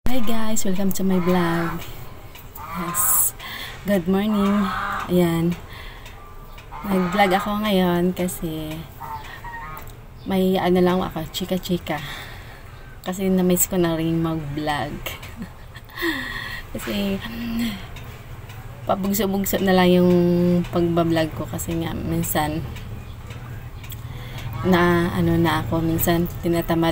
Hi guys! Welcome to my vlog. Yes. Good morning. Ayan. Nag-vlog ako ngayon kasi may ano lang ako, chika-chika. Kasi na-miss ko na rin mag-vlog. Kasi pabugso-bugso na lang yung pagbablog ko kasi nga minsan na ako minsan tinatamad.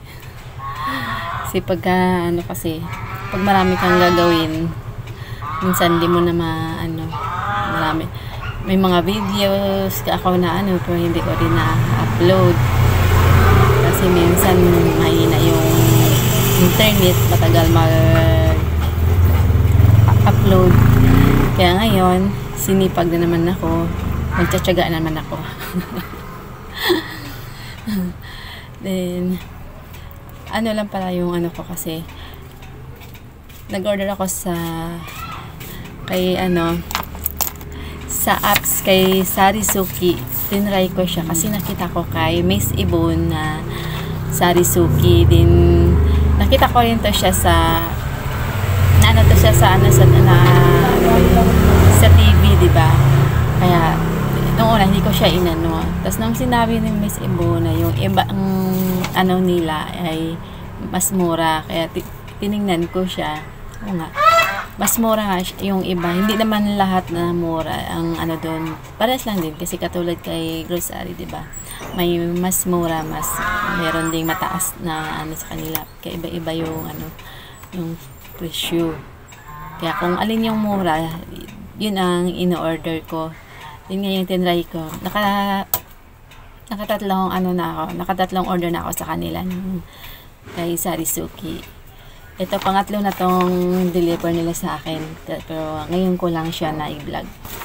Kasi pagka pag marami kang gagawin, minsan di mo na marami. May mga videos ako na pero hindi ko rin na-upload. Kasi minsan mahina yung internet, matagal mag-upload. Kaya ngayon, sinipag na naman ako, magtsatsaga naman ako. Then, lang pala yung ko kasi nag-order ako sa apps kay Sarisuki. Tinry ko siya kasi nakita ko kay Miss Ibon na Sarisuki. Din nakita ko rin to siya sa sa TV, di ba? Kaya nung una hindi ko siya inano. Tapos nung sinabi ni Miss Ibon na yung iba ang nila ay mas mura, kaya tiningnan ko siya. Oo nga, mas mura nga yung iba, hindi naman lahat na mura ang doon, parehas lang din kasi katulad kay grocery, diba, may mas mura, meron ding mataas na sa kanila, kaya iba-iba yung yung presyo. Kaya kung alin yung mura, yun ang ino-order ko. Yun nga yung tinry ko. Nakatatlong order na ako sa kanila kay Sarisuki. Ito pangatlo na tong deliver nila sa akin. Pero ngayon ko lang siya na i-vlog.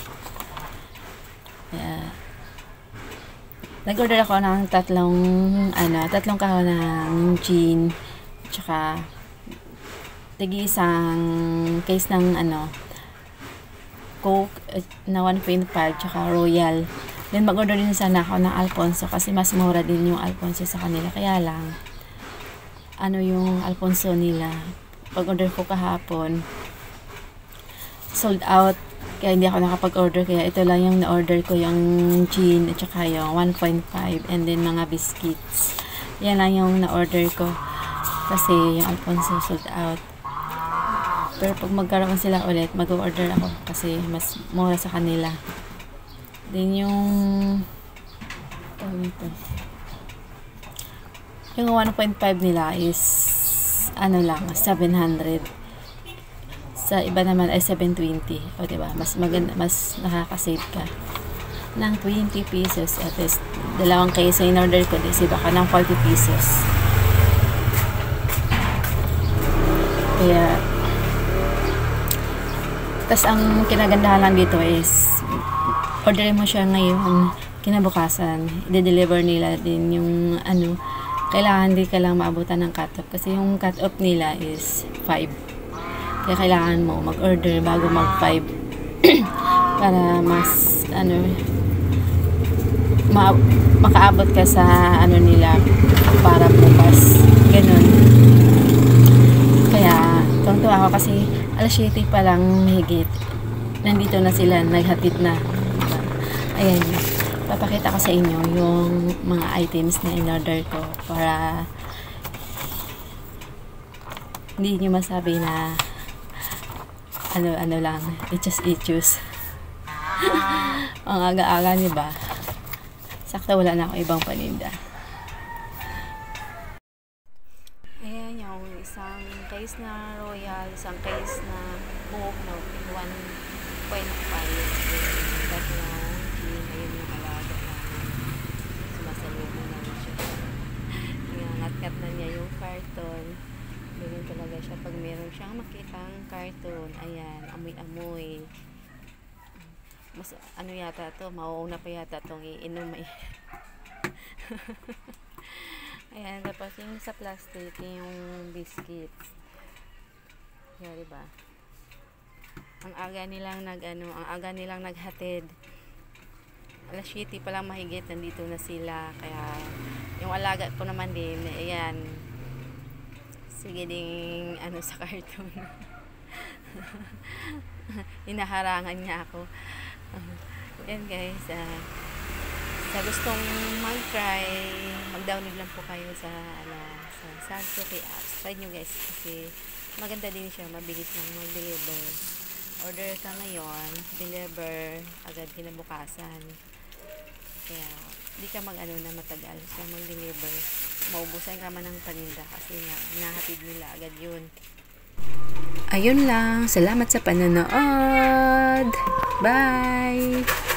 Nag-order ako ng tatlong kahon ng gin, tsaka isang case ng Coke na 1.5 tsaka Royal. Then mag-order din sana ako ng Alfonso kasi mas mura din yung Alfonso sa kanila. Kaya lang, yung Alfonso nila, pag-order ko kahapon, sold out. Kaya hindi ako nakapag-order. Kaya ito lang yung na-order ko, yung gin at saka yung 1.5 and then mga biscuits. Yan lang yung na-order ko kasi yung Alfonso sold out. Pero pag magkaroon sila ulit, mag-order ako kasi mas mura sa kanila. Then yung 1.5 nila is lang 700. Sa iba naman ay 720. O diba, mas maganda, mas nakaka-save ka ng 20 pesos. At least dalawang case in order ko, di baka ng 40 pesos. Kaya tas ang kinagandahan lang dito is orderin mo siya ngayon, kinabukasan i-deliver nila din yung kailangan di ka lang maabutan ng cut-off kasi yung cut-off nila is 5. Kaya kailangan mo mag-order bago mag 5 para mas makaabot ka sa nila para bukas, ganun. Kaya tuwang-tuwa ako kasi alas 7 pa lang mahigit nandito na sila, naghatid na. Ayan, papakita ko sa inyo yung mga items na in-order ko para hindi nyo masabi na lang, ichus. Ang aga-aga, diba? Sakto wala na akong ibang paninda. Ayan yung isang case na Royal, isang case na Coke na 1.5. Ayun yung alaga na sumasalubong namin siya. Inangat-ngat na niya yung karton. Ganyan talaga siya pag meron siyang makitang karton. Ayan, amoy-amoy. Mas yata to, mauuna pa yata tong iinom eh. Ayan, tapos yung sa plastic, yung biscuits. Kaya diba? Ang aga nilang naghatid. Alas 7 pa lang mahigit, nandito na sila. Kaya yung alaga ko naman din, ayan, Sige ding ano sa cartoon. Hinaharangan niya ako. Yan guys, sa gustong mag-try, mag-download lang po kayo sa Sansuki apps. Try nyo guys kasi maganda din siya, mabilis lang mag-deliver. Order ka ngayon, deliver agad kinabukasan. Kaya di ka na matagal sa mag-deliver. Maubusan ka man ng paninda kasi nga nahatid nila agad yun. Ayun lang. Salamat sa panonood. Bye!